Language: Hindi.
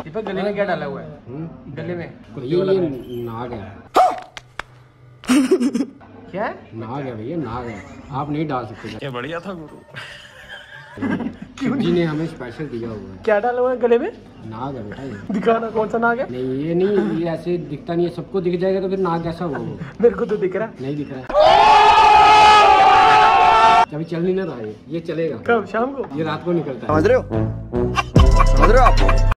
दीपक गले में क्या डाला हुआ है? गले में ये नाग है। क्या है? नाग है भैया, नाग है, आप नहीं डाल सकते। ये बढ़िया था गुरु। जी ने हमें स्पेशल दिया हुआ है। क्या डाला हुआ है गले में? नाग है बेटा ये। दिखाना कौन सा नाग है? नहीं ये नहीं, ये ऐसे दिखता नहीं है, सबको दिख जाएगा तो फिर नाग कैसा हुआ वो? मेरे को तो दिख रहा। नहीं दिख रहा है, अभी चल नहीं ना रहा ये चलेगा कब? शाम को? ये रात को निकलता है। समझ रहे हो आप?